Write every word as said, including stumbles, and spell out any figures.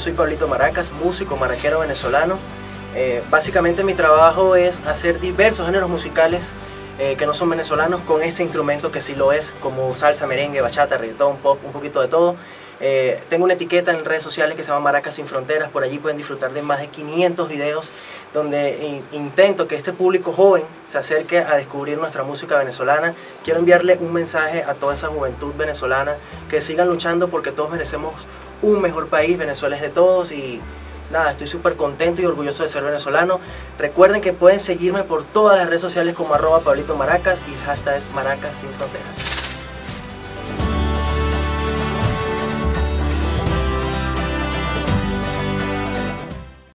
soy Pablito Maracas, músico maraquero venezolano. Eh, básicamente mi trabajo es hacer diversos géneros musicales eh, que no son venezolanos con este instrumento que sí lo es, como salsa, merengue, bachata, reggaetón, pop, un poquito de todo. Eh, tengo una etiqueta en redes sociales que se llama Maracas Sin Fronteras. Por allí pueden disfrutar de más de quinientos videos donde in, intento que este público joven se acerque a descubrir nuestra música venezolana. Quiero enviarle un mensaje a toda esa juventud venezolana, que sigan luchando porque todos merecemos un mejor país. Venezuela es de todos y nada, estoy súper contento y orgulloso de ser venezolano. Recuerden que pueden seguirme por todas las redes sociales como arroba Pablito Maracas y el hashtag es Maracas Sin Fronteras.